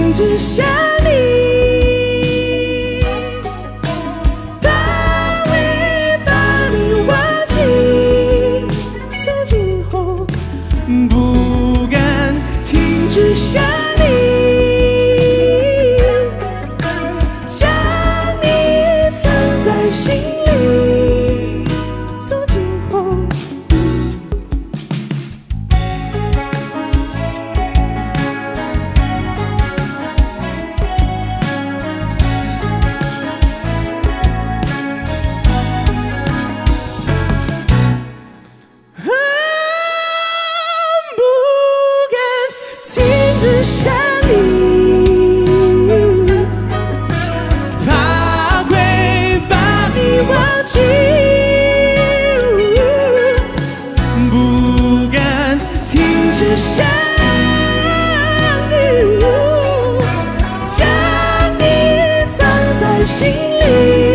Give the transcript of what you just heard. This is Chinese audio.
停止想你，它会把你忘记，走近后不敢停止想你，想你藏在心里，走近后。想你，怕会把你忘记，不敢停止想你，想你藏在心里。